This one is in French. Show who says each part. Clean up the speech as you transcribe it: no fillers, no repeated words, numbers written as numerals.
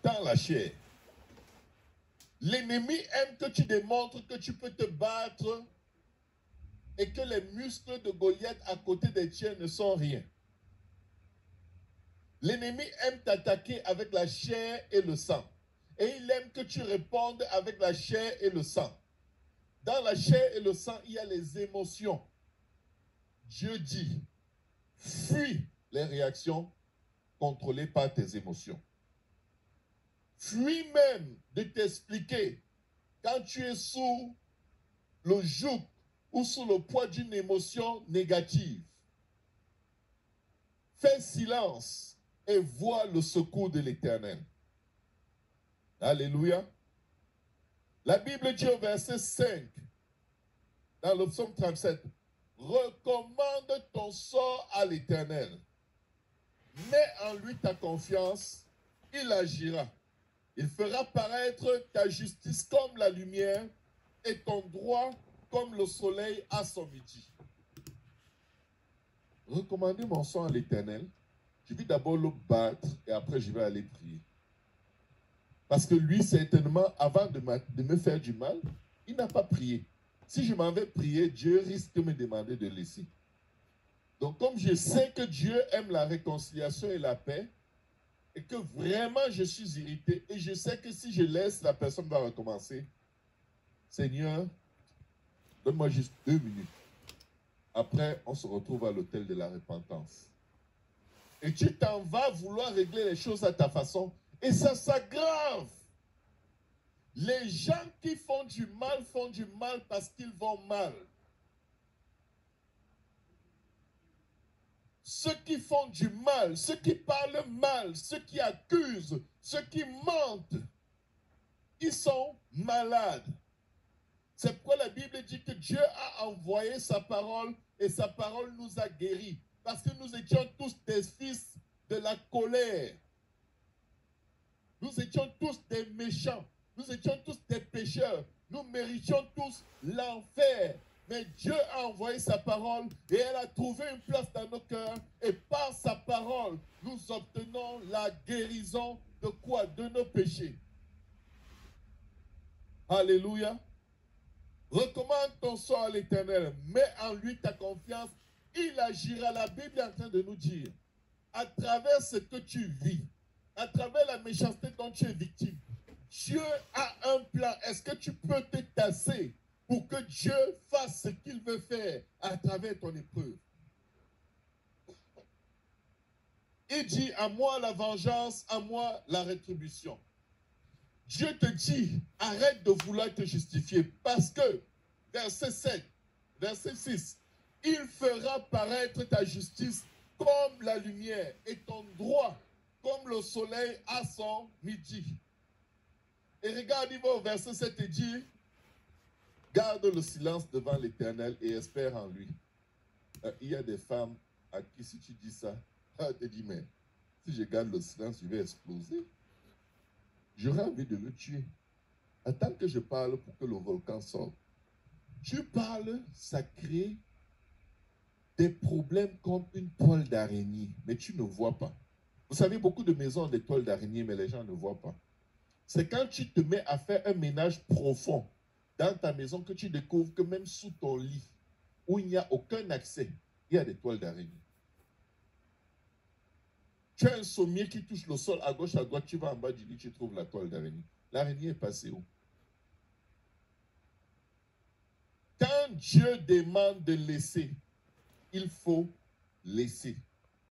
Speaker 1: dans la chair. L'ennemi aime que tu démontres que tu peux te battre et que les muscles de Goliath à côté des tiens ne sont rien. L'ennemi aime t'attaquer avec la chair et le sang. Et il aime que tu répondes avec la chair et le sang. Dans la chair et le sang, il y a les émotions. Dieu dit, fuis les réactions contrôlées par tes émotions. Fuis même de t'expliquer quand tu es sous le joug ou sous le poids d'une émotion négative. Fais silence et vois le secours de l'Éternel. Alléluia. La Bible dit au verset 5, dans le psaume 37, recommande ton sort à l'Éternel. Mets en lui ta confiance, il agira. Il fera paraître ta justice comme la lumière et ton droit comme le soleil à son midi. Recommandez mon sang à l'Éternel. Je vais d'abord le battre et après je vais aller prier. Parce que lui, certainement, avant de me faire du mal, il n'a pas prié. Si je m'en vais prier, Dieu risque de me demander de laisser. Donc, comme je sais que Dieu aime la réconciliation et la paix, et que vraiment je suis irrité, et je sais que si je laisse, la personne va recommencer. Seigneur, donne-moi juste 2 minutes. Après, on se retrouve à l'autel de la repentance. Et tu t'en vas vouloir régler les choses à ta façon, et ça s'aggrave. Les gens qui font du mal parce qu'ils vont mal. Ceux qui font du mal, ceux qui parlent mal, ceux qui accusent, ceux qui mentent, ils sont malades. C'est pourquoi la Bible dit que Dieu a envoyé sa parole et sa parole nous a guéris. Parce que nous étions tous des fils de la colère. Nous étions tous des méchants. Nous étions tous des pécheurs. Nous méritions tous l'enfer. Mais Dieu a envoyé sa parole et elle a trouvé une place dans nos cœurs. Et par sa parole, nous obtenons la guérison de quoi? De nos péchés. Alléluia. Recommande ton sort à l'Éternel. Mets en lui ta confiance. Il agira. La Bible est en train de nous dire, à travers ce que tu vis, à travers la méchanceté dont tu es victime, Dieu a un plan. Est-ce que tu peux te tasser pour que Dieu fasse ce qu'il veut faire à travers ton épreuve? Il dit, à moi la vengeance, à moi la rétribution. Dieu te dit, arrête de vouloir te justifier parce que, verset 7, verset 6, il fera paraître ta justice comme la lumière et ton droit comme le soleil à son midi. Et regarde, il va au verset 7 et dit, garde le silence devant l'Éternel et espère en lui. Il y a des femmes à qui si tu dis ça, elle te dit, mais si je garde le silence, je vais exploser. J'aurais envie de le tuer. Attends que je parle pour que le volcan sorte. Tu parles, ça crée des problèmes comme une toile d'araignée, mais tu ne vois pas. Vous savez, beaucoup de maisons ont des toiles d'araignée, mais les gens ne voient pas. C'est quand tu te mets à faire un ménage profond dans ta maison que tu découvres que même sous ton lit, où il n'y a aucun accès, il y a des toiles d'araignée. Tu as un sommier qui touche le sol à gauche, à droite, tu vas en bas du lit, tu trouves la toile d'araignée. L'araignée est passée où? Quand Dieu demande de laisser, il faut laisser.